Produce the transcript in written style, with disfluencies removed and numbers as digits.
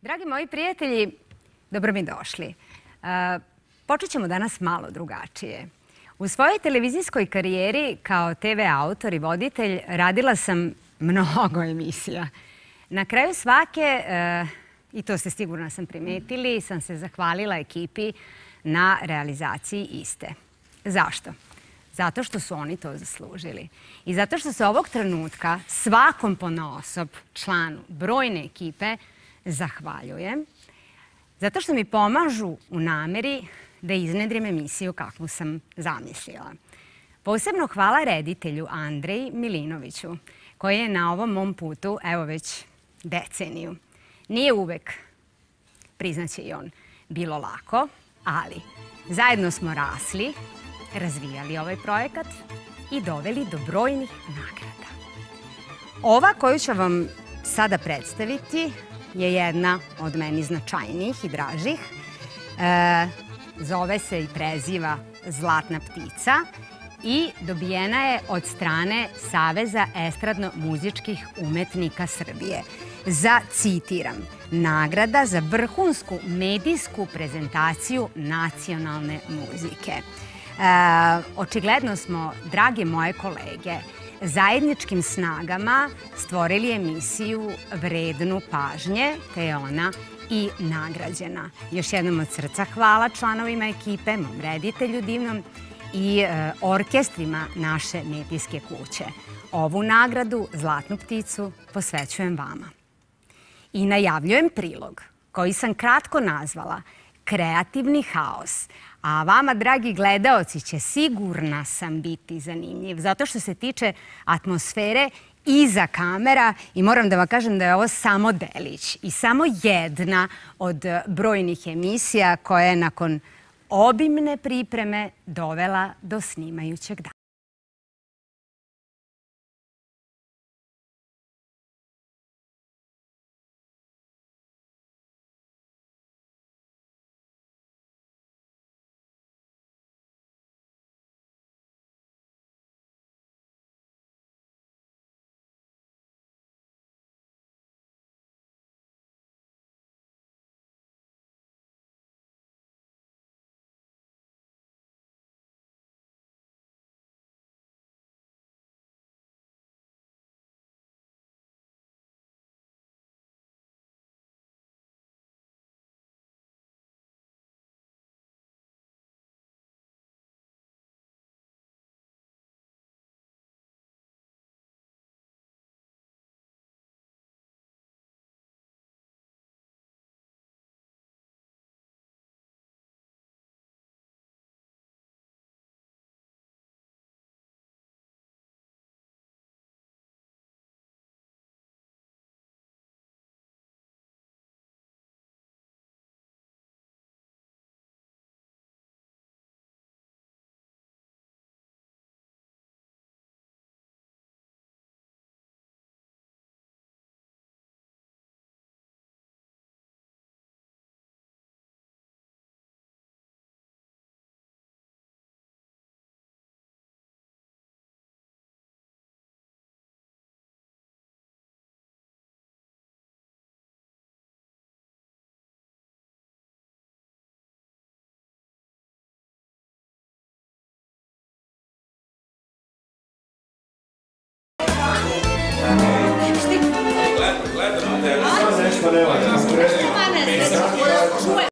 Dragi moji prijatelji, dobro mi došli. Počet ćemo danas malo drugačije. U svojoj televizijskoj karijeri kao TV autor i voditelj radila sam mnogo emisija. Na kraju svake, i to ste sigurno sam primetili, sam se zahvalila ekipi na realizaciji iste. Zašto? Zato što su oni to zaslužili. I zato što se ovog trenutka svakom ponaosob članu brojne ekipe zahvaljujem. Zato što mi pomažu u nameri da iznedrim emisiju kakvu sam zamislila. Posebno hvala reditelju Andreji Milinoviću, koji je na ovom mom putu, evo već deceniju. Nije uvek, priznaće i on, bilo lako, ali zajedno smo rasli, razvijali ovaj projekat i doveli do brojnih nagrada. Ova koju ću vam sada predstaviti je jedna od meni značajnijih i dražih. Zove se i preziva Zlatna ptica i dobijena je od strane Saveza estradno-muzičkih umetnika Srbije za, citiram, nagrada za vrhunsku medijsku prezentaciju nacionalne muzike. Očigledno smo, drage moje kolege, zajedničkim snagama stvorili emisiju vrednu pažnje, te je ona i nagrađena. Još jednom od srca hvala članovima ekipe, mom reditelju divnom i orkestrima naše medijske kuće. Ovu nagradu, Zlatnu pticu, posvećujem vama. I najavljujem prilog koji sam kratko nazvala Kreativni haos. A vama, dragi gledaoci, će sigurna sam biti zanimljiv, zato što se tiče atmosfere iza kamera i moram da vam kažem da je ovo samo delić i samo jedna od brojnih emisija koja je nakon obimne pripreme dovela do snimajućeg dana. Gledam te, nešto nema.